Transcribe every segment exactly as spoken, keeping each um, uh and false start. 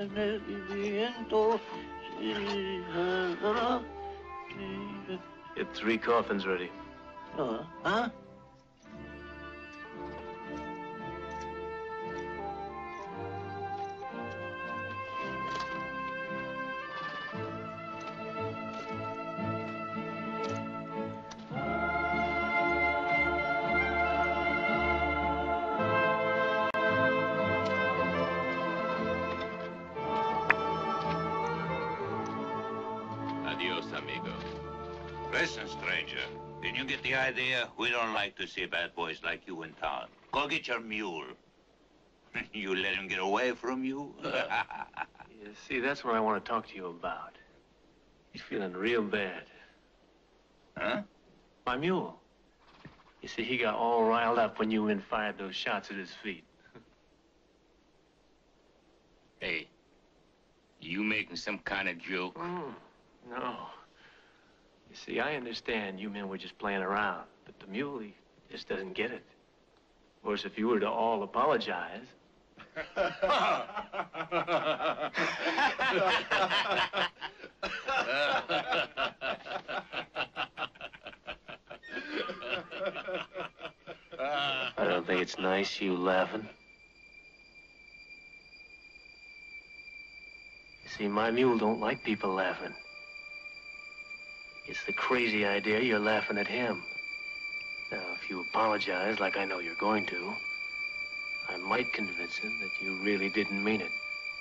en el viento. Get three coffins ready. Uh, huh? Adios, amigo. Listen, stranger. Did you get the idea? We don't like to see bad boys like you in town. Go get your mule. You let him get away from you? You see, that's what I want to talk to you about. He's feeling real bad. Huh? My mule. You see, he got all riled up when you men fired those shots at his feet. Hey, you making some kind of joke? Mm, no. You see, I understand you men were just playing around, but the mule, he just doesn't get it. Of course, if you were to all apologize... I don't think it's nice, you laughing. You see, my mule don't like people laughing. It's the crazy idea you're laughing at him. Now, if you apologize, like I know you're going to, I might convince him that you really didn't mean it.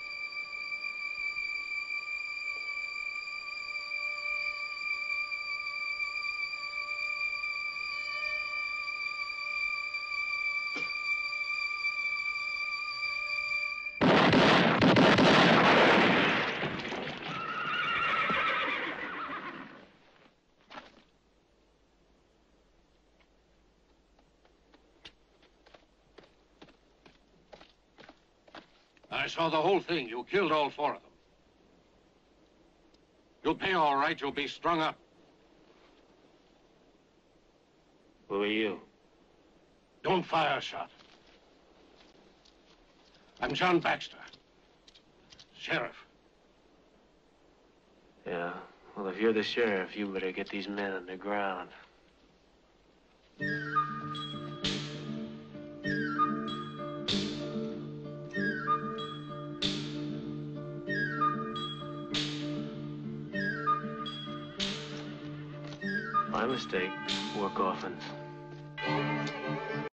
I saw the whole thing. You killed all four of them. You'll pay all right. You'll be strung up. Who are you? Don't fire a shot. I'm John Baxter, sheriff. Yeah, well, if you're the sheriff, you better get these men on the ground. My mistake. Four coffins.